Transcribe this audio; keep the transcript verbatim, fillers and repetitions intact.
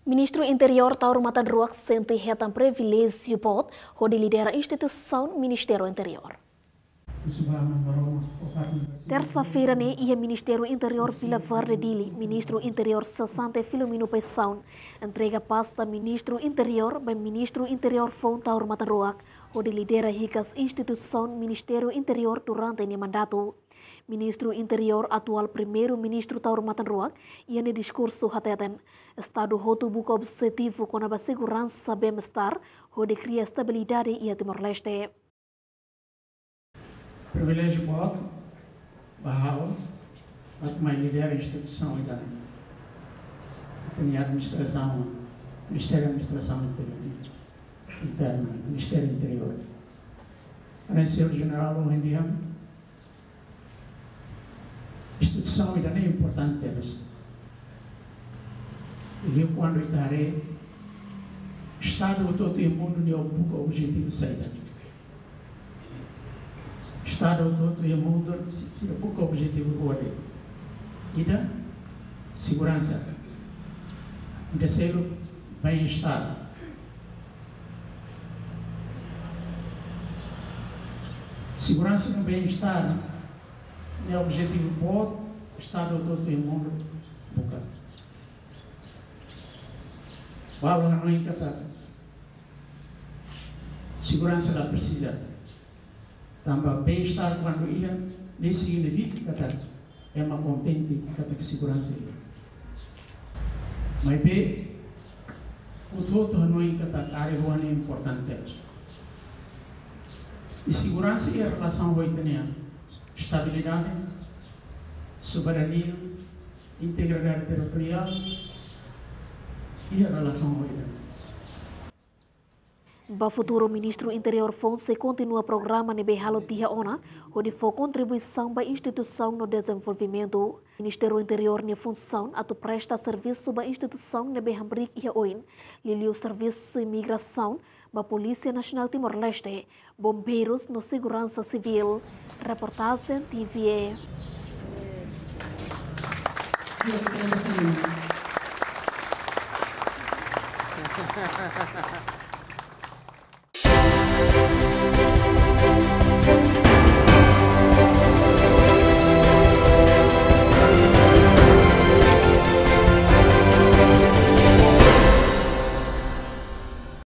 Ministro Interior Tauro Matan Ruak sente retam privilégio pot, onde lidera a instituição Ministério Interior. Terça-feira, né, ia Ministério Interior Vila Verde Dili, Ministro Interior Sassante Filomeno Peixão, entrega pasta Ministro Interior bem Ministro Interior Fon Tauro Matan Ruak, onde lidera ricas instituição Ministério Interior durante o mandato. Ministro Interior atual Primeiro-Ministro Tauro Matan Ruak, ia no discurso hateten, Estado roto buka objetivo com a segurança bem-estar, onde cria estabilidade e a Timor-Leste. Privilégio voto, bahwa at may lidera instituição ida a administração, Ministério da Administração Interna, Ministério Interior. A senhor General Wendiam, instituição ida é importante deles. E eu quando itare Estado todo o mundo ne ocupa o objetivo saída. Estado todo e mundo se ocupa o objetivo dele. Ida segurança, terceiro bem-estar. Segurança e bem-estar é o objetivo bom, Estado todo e mundo busca. Bala não encata. Segurança ela precisa. Também bem-estar quando ia nesse indivíduo que é uma contente que segurança ia. Mas bem, o todo não encata área é importante. E segurança é a relação com a estabilidade, soberania, integridade territorial e a relação com a Ba futuro Ministro Interior Fonse continua programa ne behalo dia ona, onde for contribuição ba instituição no desenvolvimento. Ministério Interior ne função atau presta serviço ba instituição ne behambrik ia oin, liliu serviço imigração ba Polícia Nacional Timor-Leste, bombeiros no segurança civil. Reportagem T V E.